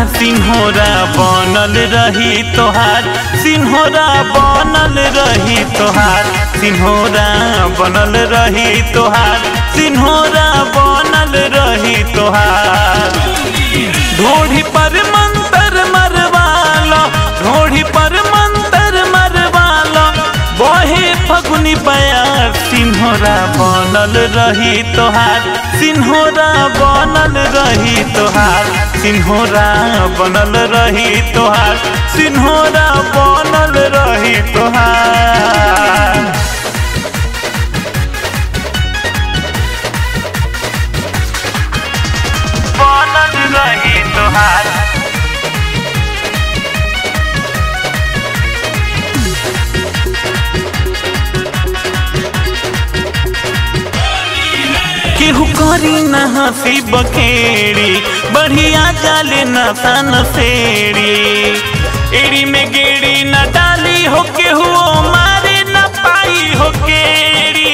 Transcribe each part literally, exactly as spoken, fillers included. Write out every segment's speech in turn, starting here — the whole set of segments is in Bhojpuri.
सिन्होरा बनल रही तोहार, सिन्होरा बनल रही तोहार, सिन्होरा बनल रही तोहार, सिन्होरा बनल रही तोहार। ढोढ़ी पर मंतर मरवालो, ढोढ़ी पर मंतर मरवालो, बहे फगुनी बयार, सिन्होरा बनल रही तोहार, सिन्होरा बनल रही तोहार, सिन्होरा बनल रही तोहार, सिन्होरा बनल रही तोहार। बनल रही तोहार। केहू करी न हंसी बखेड़ी, बढ़िया जाले न सन सेड़ी, एड़ी में गेड़ी न डाली हो, केहू मारे न पाई हो केड़ी।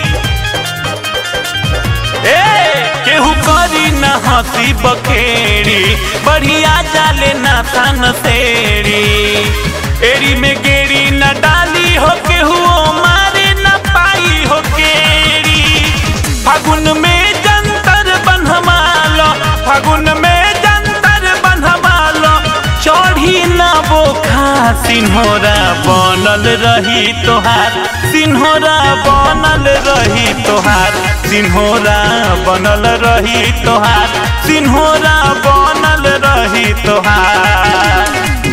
ए केहू करी न हंसी बखेड़ी, बढ़िया जाले न सन सेड़ी, एड़ी में गेड़ी न डाली हो, केहू मारे न पाई हो केड़ी। फागुन में जंतर बनहमालो, फागुन में जंतर बनहमालो, चढ़ी न बोखा, सिन्होरा बनल रही तोहार, सिन्होरा बनल रही तोहार, सिन्होरा बनल रही तोहार, सिन्होरा बनल रही तोहार।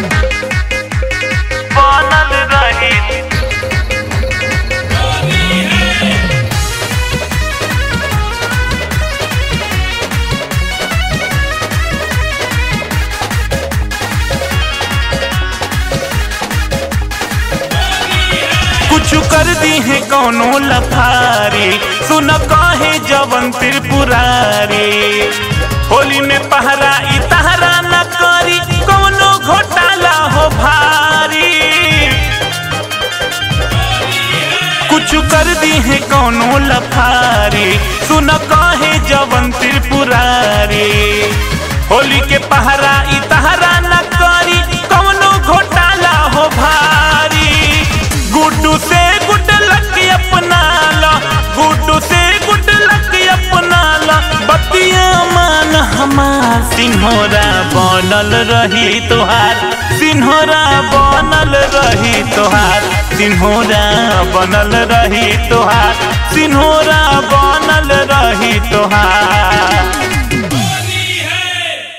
बनल रही कुछ कर दी है कौनो लफारी, सुन कहे जवन त्रिपुरारी, होली में पहरा इतहरा न करी, कौनो घोटाला हो भारी। कुछ कर दी है कौनो लफारी, सुन कहे जवन त्रिपुरारी, होली के पहरा इतहरा न करी, कौनो घोटाला हो भारी। गुड्डू से गुड लक अपना ला, गुड्डू से गुड लक अपना ला, बतिया मान हमार, सिन्होरा बनल रही तोहार, सिन्होरा बनल रही तोहार, सिन्होरा बनल रही तोहार, सिन्होरा बनल रही तोहार।